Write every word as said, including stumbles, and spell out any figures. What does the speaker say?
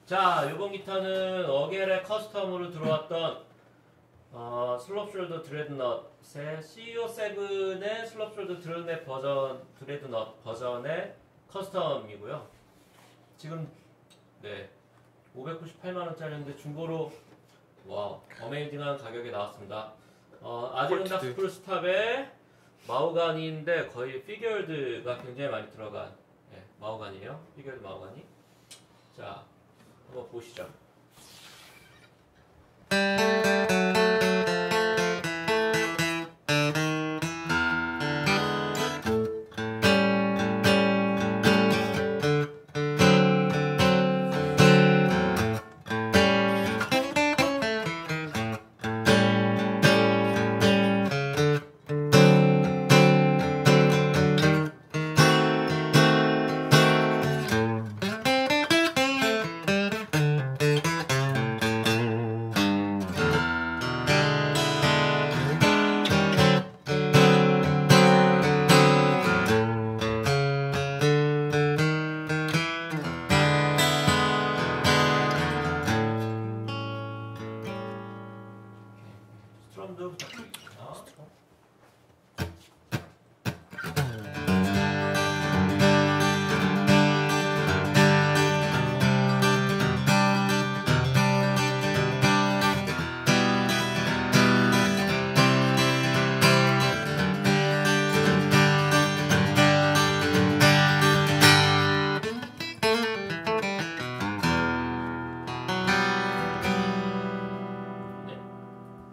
자, 요번 기타는 어겔의 커스텀으로 들어왔던 어, 슬롭숄더 드레드넛의 씨이오 세븐의 슬롭숄더 드레드넛 버전, 드레드넛 버전의 커스텀이고요. 지금 네 오백구십팔만 원짜리인데 중고로 와 어메이징한 가격에 나왔습니다. 어, 아디론다 스프루스탑의 마호가니인데 거의 피겨월드가 굉장히 많이 들어간 네, 마호가니예요. 피겨월드 마호가니. 자, 한번 보시죠.